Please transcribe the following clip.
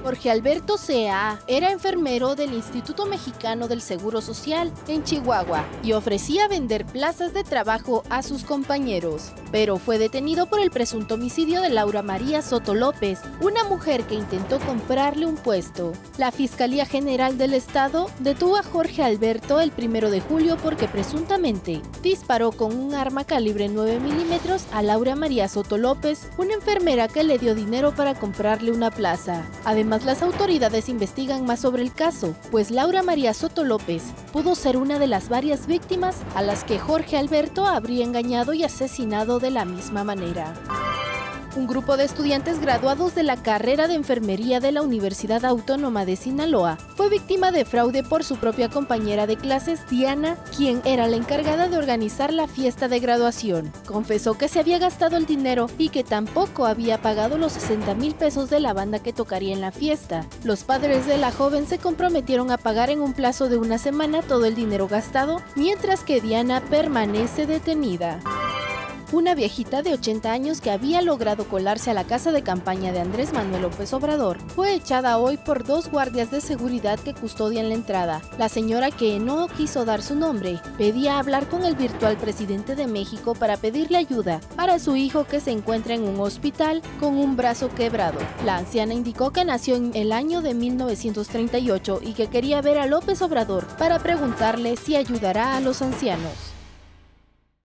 Jorge Alberto C.A. era enfermero del Instituto Mexicano del Seguro Social en Chihuahua y ofrecía vender plazas de trabajo a sus compañeros, pero fue detenido por el presunto homicidio de Laura María Soto López, una mujer que intentó comprarle un puesto. La Fiscalía General del Estado detuvo a Jorge Alberto el 1 de julio porque presuntamente disparó con un arma calibre 9 milímetros a Laura María Soto López, una enfermera que le dio dinero para comprarle una plaza. Además, las autoridades investigan más sobre el caso, pues Laura María Soto López pudo ser una de las varias víctimas a las que Jorge Alberto habría engañado y asesinado de la misma manera. Un grupo de estudiantes graduados de la carrera de enfermería de la Universidad Autónoma de Sinaloa fue víctima de fraude por su propia compañera de clases, Diana, quien era la encargada de organizar la fiesta de graduación. Confesó que se había gastado el dinero y que tampoco había pagado los 60,000 pesos de la banda que tocaría en la fiesta. Los padres de la joven se comprometieron a pagar en un plazo de una semana todo el dinero gastado, mientras que Diana permanece detenida. Una viejita de 80 años que había logrado colarse a la casa de campaña de Andrés Manuel López Obrador fue echada hoy por 2 guardias de seguridad que custodian la entrada. La señora, que no quiso dar su nombre, pedía hablar con el virtual presidente de México para pedirle ayuda para su hijo que se encuentra en un hospital con un brazo quebrado. La anciana indicó que nació en el año de 1938 y que quería ver a López Obrador para preguntarle si ayudará a los ancianos.